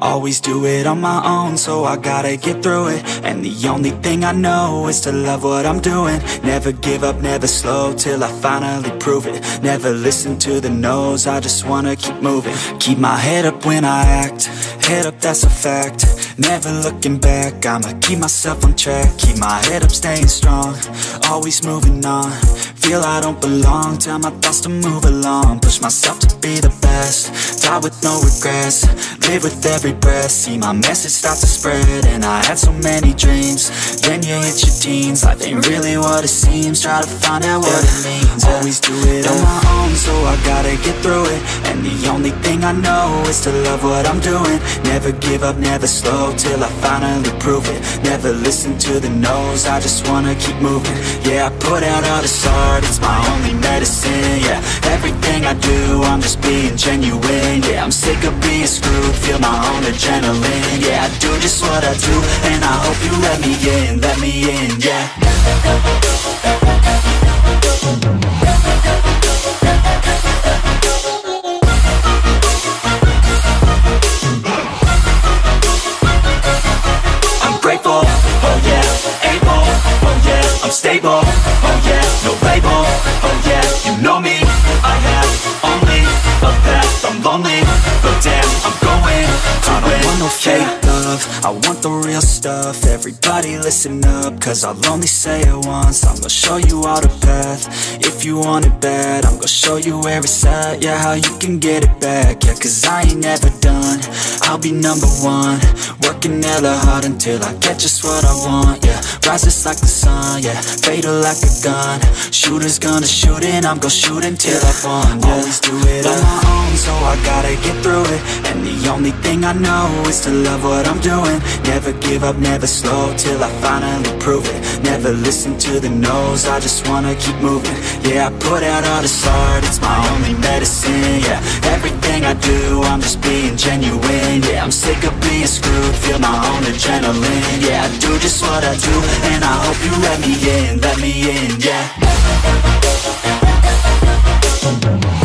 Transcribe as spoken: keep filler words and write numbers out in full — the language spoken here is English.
Always do it on my own, so I gotta get through it. And the only thing I know is to love what I'm doing. Never give up, never slow, till I finally prove it. Never listen to the no's, I just wanna keep moving. Keep my head up when I act, head up, that's a fact. Never looking back, I'ma keep myself on track. Keep my head up, staying strong, always moving on. Feel I don't belong, tell my thoughts to move along. Push myself to be the best, die with no regrets. Live with every breath, see my message start to spread. And I had so many dreams, then you hit your teens. Life ain't really what it seems, try to find out what it means. Always do it on my own, so I gotta get through it. And the only thing I know is to love what I'm doing. Never give up, never slow, till I finally prove it. Never listen to the no's, I just wanna keep moving. Yeah, I put out all this art, it's my only medicine. Yeah, everything I do, I'm just being genuine. Yeah, I'm sick of being screwed, feel my own adrenaline. Yeah, I do just what I do, and I hope you let me in, let me in, yeah. I'm grateful, oh yeah, able, oh yeah, I'm stable, oh yeah, no label, oh yeah, you know me, I have only a path, I'm lonely, but damn, I'm going to I don't want no fake love, I want the real stuff. Everybody listen up, cause I'll only say it once. I'm gonna show you all the path, if you want it bad. I'm gonna show you where it's at, yeah, how you can get it back. Yeah, cause I ain't never done, I'll be number one. Working hella hard until I get just what I want, yeah. Rises like the sun, yeah, fatal like a gun. Shooter's gonna shoot and I'm gonna shoot until I won, yeah. Always do it on my own, so I gotta get through it. And the only thing I know is to love what I'm doing. Never give up, never slow, till I finally prove it. Never listen to the no's, I just wanna keep moving. Yeah, I put out all this art, it's my only medicine. Yeah, everything I do, I'm just being genuine. Yeah, I'm sick of being screwed, feel my own adrenaline. Yeah, I do just what I do, and I hope you let me in, let me in, yeah.